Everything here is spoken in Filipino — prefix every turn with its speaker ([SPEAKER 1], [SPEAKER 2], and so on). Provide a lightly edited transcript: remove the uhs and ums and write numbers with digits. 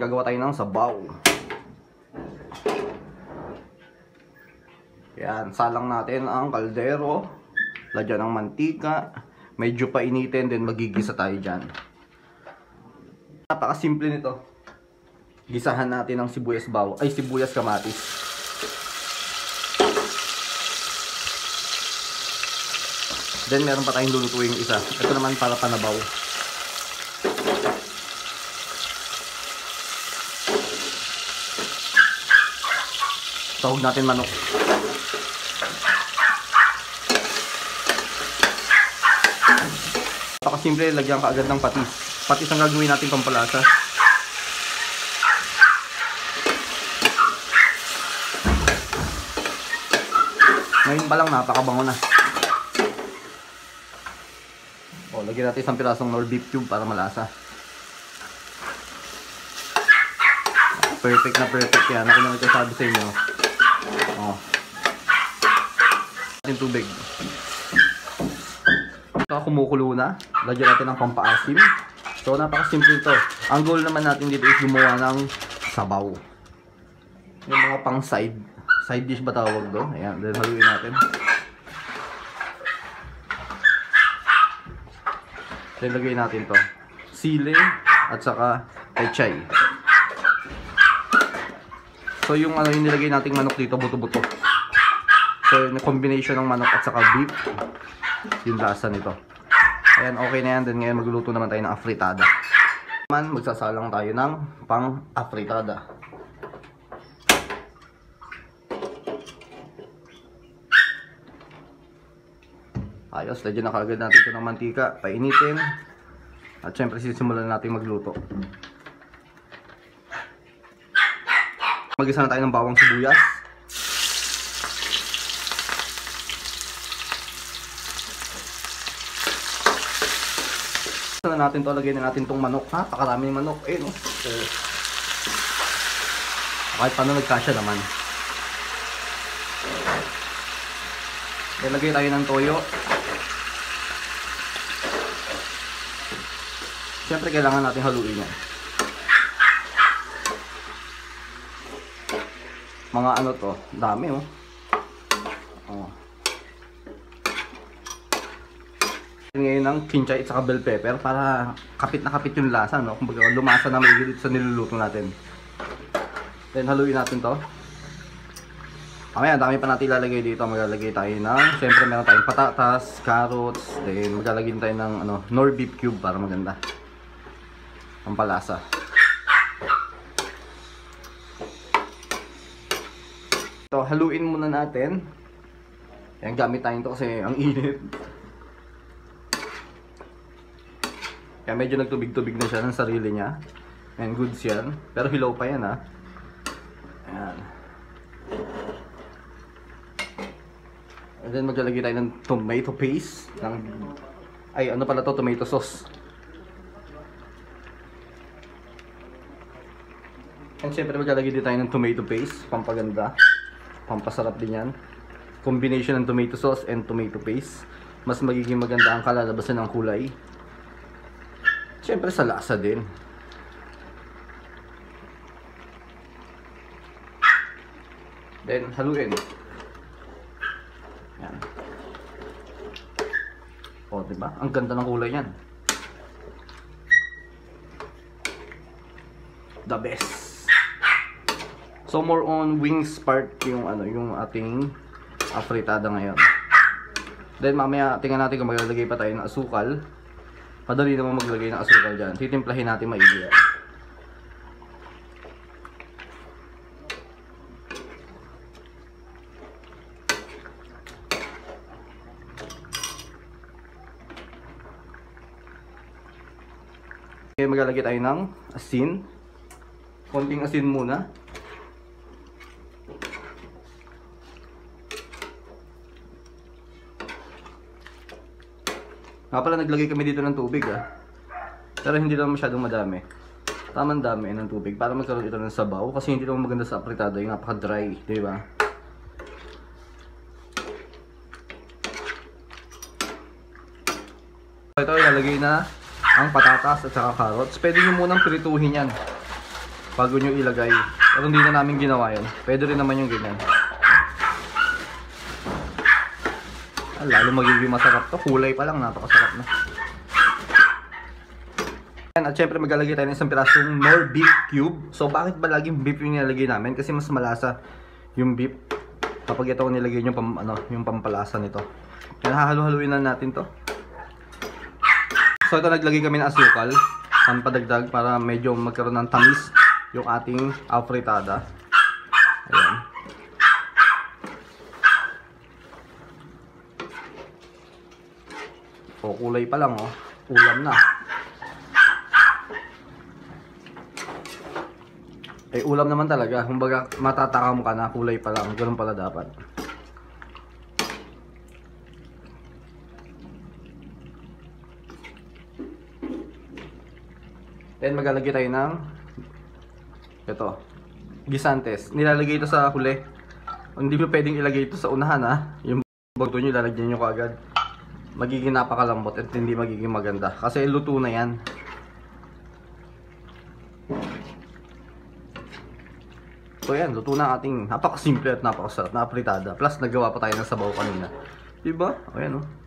[SPEAKER 1] gagawa tayo ng sabaw. Yan, salang natin ang kaldero. Lagyan ng mantika. Medyo painitin, then magigisa tayo dyan. Napakasimple nito. Gisahan natin ng sibuyas kamatis. Then meron pa tayong lulutuing isa. Ito naman para panabaw. Sahog natin manok. Napakasimple, lagyan ka agad ng patis. Patis ang gagawin natin pampalasa. Ngayon pa lang napakabango na. O, lagyan natin isang pirasong nor beef cube para malasa. Perfect na perfect yan. Ako na nagsasabi sa inyo. O. Natin tubig. Ito kumukulo na. Lagyan natin ng pampaasim. So napakasimple ito. Ang goal naman natin dito is gumawa ng sabaw. Yung mga pang side dish ba tawag doon? Ayan, then haluin natin. Then lagay natin to sili at saka pechay. So yung yung nilagay nating manok dito, buto-buto. So yung combination ng manok at saka beef, yung lasa nito. Ayan, okay na yan. Then ngayon magluluto naman tayo ng afritada. Magsasalang tayo ng pang afritada. Ayos, lagyan na kaagad natin ito ng mantika, painitin. At syempre sisimulan natin magluto. Magisa na tayo ng bawang sibuyas. Na natin to, lagyan na natin tong manok. Ha, pakarami ng manok. Eh, no? So, kahit paano nagkasya naman. Ilagay tayo ng toyo. Siyempre kailangan natin haluin yan. Mga ano to, dami oh. Ngayon ng kinchay at saka bell pepper para kapit na kapit yung lasa, no? Kumbaga lumasa na may sa niluluto natin. Then haluin natin to. Mamaya dami pa natin ilalagay dito. Maglalagay tayo ng, siyempre meron tayong patatas, carrots, then maglalagay tayo ng nor beef cube para maganda ang palasa. So haluin muna natin. Yan, gamit tayo ito kasi ang init. Kaya medyo nagtubig-tubig na siya ng sarili niya. And goods yan. Pero hilaw pa yan ha. Ayan. And then maglalagay tayo ng tomato paste. Ano pala to? Tomato sauce. And syempre maglalagay din tayo ng tomato paste. Pampaganda. Pampasarap din yan. Combination ng tomato sauce and tomato paste. Mas magiging maganda ang kalalabasan ng kulay. Siyempre sa lasa din. Then haluin. Yan. O, diba? Ang ganda ng kulay yan. The best. So more on wings part yung yung ating afritada ngayon. Then mamaya tingnan natin kung maglalagay pa tayo ng asukal. Madali naman maglagay ng asukal dyan. Titimplahin natin maigi. Okay, maglalagay tayo ng asin. Konting asin muna. Nga pala naglagay kami dito ng tubig pero hindi naman masyadong madami. Tamang dami ng tubig para magkaroon ito ng sabaw kasi hindi naman maganda sa afritada yung napaka-dry, di ba? Ito ilalagay na ang patatas at saka carrots. Pwede nyo munang prituhin yan. bago nyo ilagay. Pero hindi na namin ginawa yun. Pwede rin naman yung ganyan. Lalo magiging masarap to. Kulay pa lang, napakasarap na. At syempre maglalagay tayo ng isang pirasong more beef cube. So bakit ba laging beef yung nilalagay namin? Kasi mas malasa yung beef kapag ito nilagay yung yung pampalasa nito. Yan, hahalo-haluin na natin to. So ito naglagay kami ng asukal, padagdag para medyo magkaroon ng tamis yung ating afritada. Ayan. O kulay pa lang, oh. Ulam na. Eh ulam naman talaga. Kumbaga matatakam ka na, kulay pa lang. Ganun pala dapat. Then maglalagay tayo ng ito, gisantes. Nilalagay ito sa huli. Hindi mo pwedeng ilagay ito sa unahan, ha. Yung bago nyo, lalagyan nyo kaagad. Magiging napakalambot at hindi magiging maganda. Kasi luto na yan. So yan, luto na ating napakasimple at napakasarap na apritada. Plus nagawa pa tayo ng sabaw kanina. Diba? Ayan, oh.